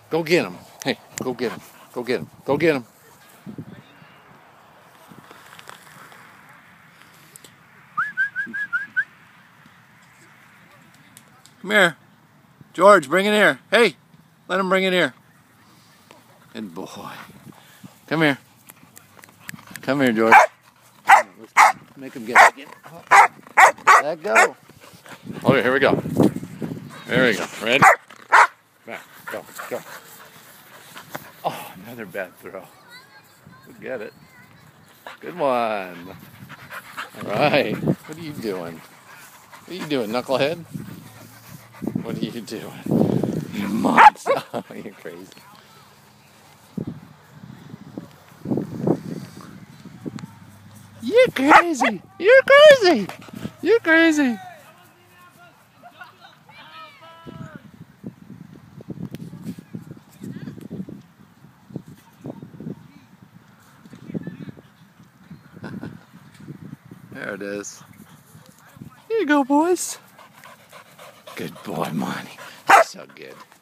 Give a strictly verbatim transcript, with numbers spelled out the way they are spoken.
Go get him. Hey, go get him. Go get him. Go get him. Come here. George, bring it here. Hey, let him bring it here. Good boy. Come here. Come here, George. Let's go. Make him get it. Let go. Okay, here we go. There we go. Ready? Back. Go. Go. Oh, another bad throw. We'll get it. Good one. All right. What are you doing? What are you doing, knucklehead? What are you doing? You monster. Oh, you're crazy. You're crazy. You're crazy. You're crazy. There it is. Here you go, boys. Good boy, Monty. You're so good.